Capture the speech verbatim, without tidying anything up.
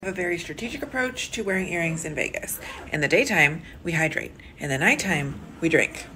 have a very strategic approach to wearing earrings in Vegas. In the daytime, we hydrate. In the nighttime, we drink.